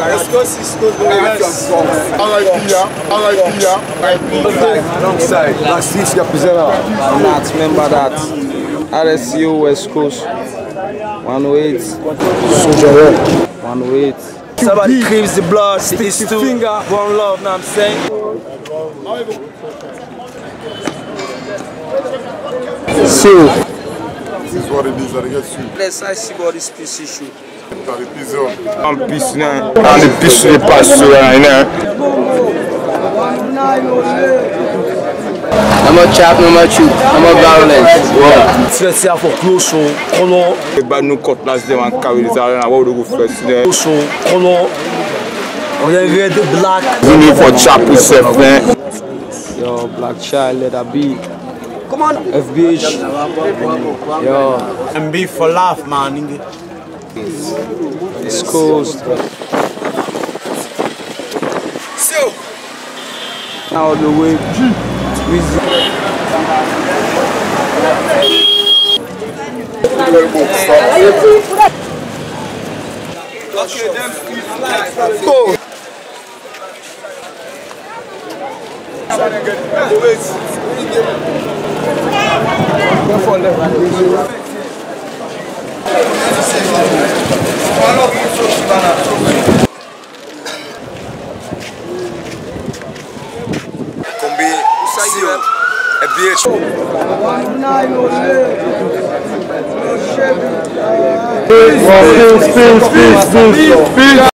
Alongside, last 6 representative. I'm not member that. RSCO West Coast. 108. Soldier 108. Somebody craves the blood, sticks to finger. One love, know what I'm saying? So, this is what it is, I get you. Let's see about this peace issue. I'm peace now, and the peace will pass through right now. I'm a chap, I'm a shoot, I'm a violence. Let's say for close on color. But no cutlass them and carry this out, and I want to go first there. Close on color. Red, black. We need for chap yourself, man. Yo, black child, let that be. Come on. FBH. Yo. MB for life, man. East Coast. So. Now the way. Go. Bombo Ceo, FBH. Peace.